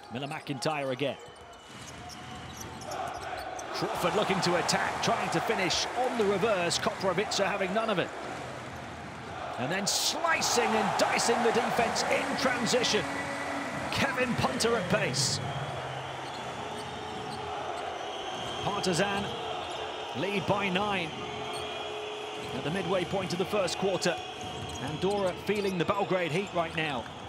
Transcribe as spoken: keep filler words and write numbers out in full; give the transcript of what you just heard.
Miller McIntyre again. Crawford looking to attack, trying to finish on the reverse. Koprivica having none of it. And then slicing and dicing the defense in transition. Kevin Punter at pace. Partizan lead by nine at the midway point of the first quarter. Andorra feeling the Belgrade heat right now.